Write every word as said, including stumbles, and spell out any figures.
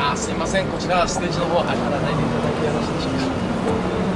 あ、すいません、こちらステージの方入らないでいただいてよろしいでしょうか。